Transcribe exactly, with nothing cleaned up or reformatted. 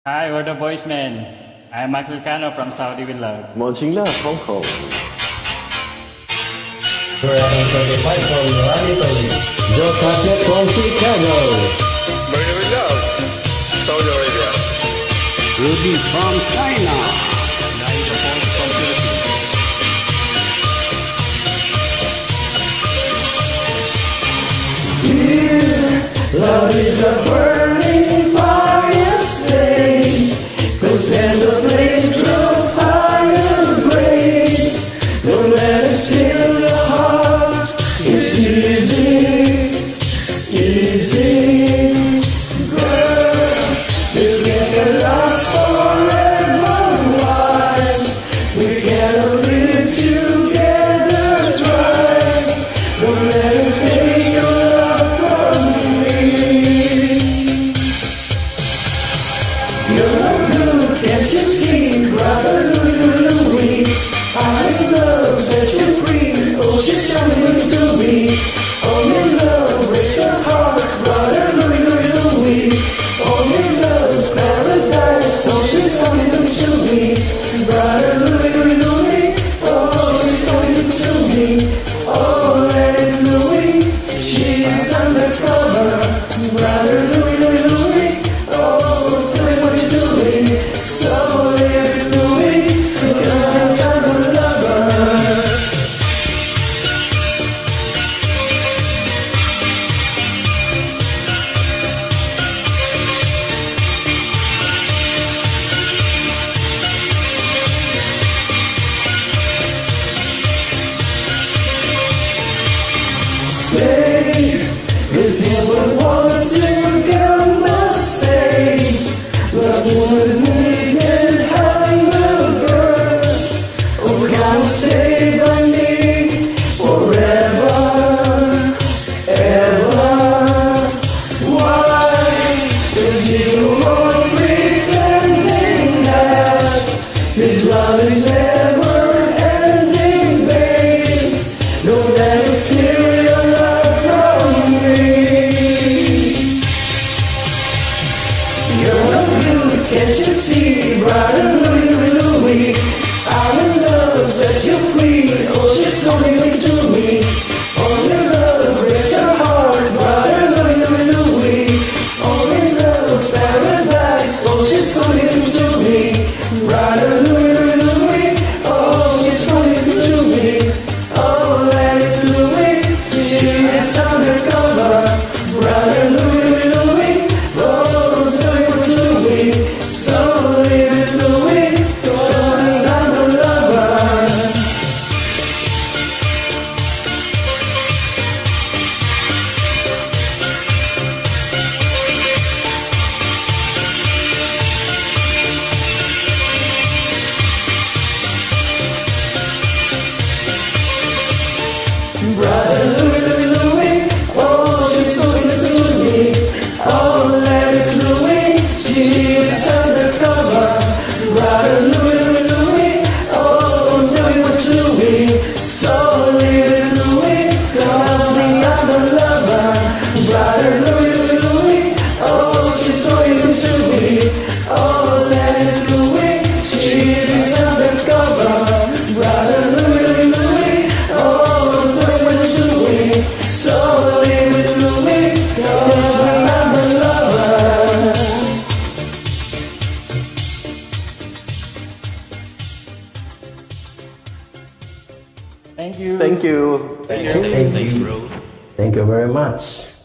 Hi, we're the boys, man. I'm Michael Cano from Saudi with Love. Launching Love, Hong Kong. Dragon thirty-five from Italy. Joseph from Chicago. Murder with Love, Saudi Arabia. Ruby from China. Nine from Philippines. Dear, love is a burning fire stay. Cause when the flames grow higher grade, don't let it steal your heart. It's easy, easy. Girl, this can't last forever. Why? We gotta live together, try. Don't let it take your love from me. You're no good, can't you see, brother Louie? I'm in love, set you free. Oh, she's coming to me. Only love breaks your heart, brother Louie, Louie, Louie. Only love's paradise. Oh, she's coming to me, brother Louie, Louie, Louie. Oh, she's coming to me. Oh, let it Louie. She's undercover, brother Louie, Louie, Louie. Oh, tell me what you're doing. So let it Louie, 'cause I'm a lover. Stay, this never was to come must stay. Love was needed, hang a girl. Oh, come stay by me forever, ever. Why? 'Cause you won't pretending that this love is never ending, babe. Don't let it steal your love from me. You're no good, can't you see, brother Louie, Louie, Louie. I'm in love, set you free. Oh, she's coming to me. Only love breaks your heart, brother Louie, Louie, Louie. Only love's paradise. Oh, she's coming to me, brother Louie, Louie, Louie. Oh, she's coming to me. Oh, let it Louie. She's undercover, brother Louie, Louie, Louie. Oh, tell me what to me. So leave it Louie, 'cause I'm a lover. Brother Louie, Louie, Louie. Oh, she's talking to me. Oh, let it Louie. She's undercover, brother Louie, Louie, Louie. Oh, tell me what to me. So leave it Louie, 'cause I'm a lover, brother Louie, Louie, Louie. Oh, she's talking to me. Oh, let it Louie. She's undercover, brother Louie, Louie, Louie. Oh, tell me what to me. So leave it Louie, 'cause I'm a lover. Thank you. Thank you. Thank you. Thank Thanks, you. bro. Thank you very much.